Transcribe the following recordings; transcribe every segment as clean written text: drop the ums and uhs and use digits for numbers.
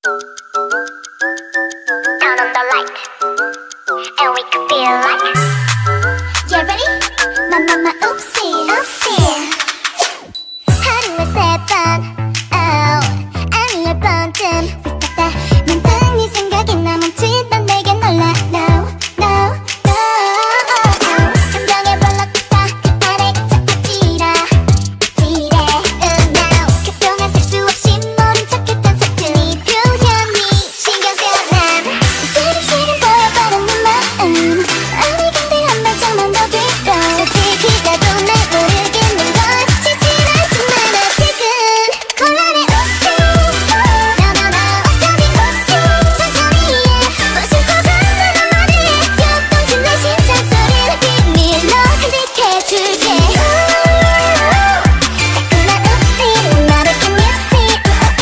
Turn on the light, and we can feel like. You ready? My oopsie, oopsie. 하루에 3번, oh, 아니 10번쯤 wis다 문득 네 생각이 나 멈칫던 내게 놀라. No, no, no. 감정의 롤러코스터 그 아래 갇혀 지라, 지래. Now 그동안 셀 수 없이 모른 척했던 서툰이 표현이 신경 쓰여 난 시리시리 보여버린 네 마음 아니 근데 한 발짝만 더 뒤로 솔직히 나도 날 모르겠는 걸 싫진 않지만 아직은 곤란해 OOPSY. No no no 어쩌지 OOPSY. 천천히 해 무심코 건너는 말해 요동친 내 심장 소리를 비밀로 간직해줄게. 자꾸만 OOPSY 나를 can you see.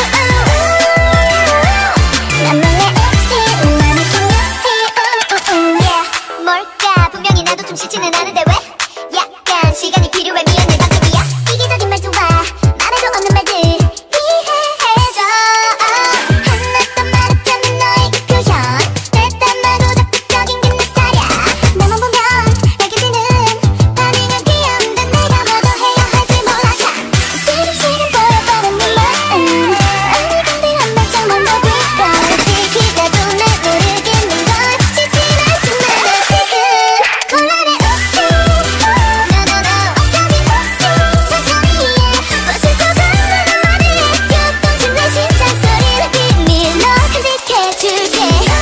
난 몰래 OOPSY 나를 can you see. Yeah 뭘까 분명히 나도 좀 싫지는 않은데 왜 약간 시간이 필요해. 미안해 단적이야 이기적인 말투와 말해도 없는 말들 이해해줘. 하나도 말했잖아 너의 그 표현 일단 나도 적극적인 게 내 스타일이야. 나만 보면 알게 되는 반응은 귀여운데 내가 뭐 더 해야 할지 몰라. 시리시리 보여버린 네 마음 아니 근데 한 발짝만 더 뒤로 솔직히 나도 날 모르겠는 걸 싫진 않지만 아직은 곤란해 OOPSY. No no no 어쩌지 OOPSY. 천천히 해 무심코 건너는 말해 요동친 내 심장 소리를 비밀로 간직해줄게.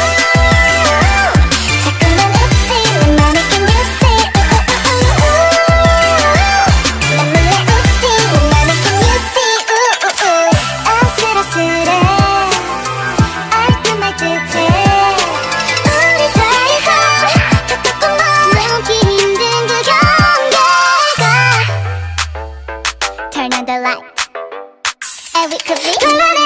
자꾸만 OOPSY 내 맘에 can you see. 난 몰래 OOPSY 내 맘에 can you see. 아슬아슬해 알듯말듯해 우리 사이에서 톡톡톡 넘기 힘든 그 경계가. Turn on the light and we could be 곤란해